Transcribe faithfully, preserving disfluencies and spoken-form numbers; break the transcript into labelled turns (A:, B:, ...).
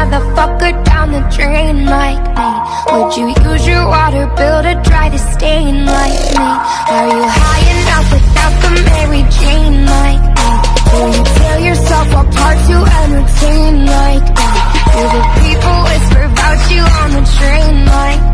A: motherfucker down the drain like me? Would you use your water bill to dry the stain like me? Are you high enough without the Mary Jane like me? Will you tear yourself apart to entertain like me? Do the people whisper about you on the train like me?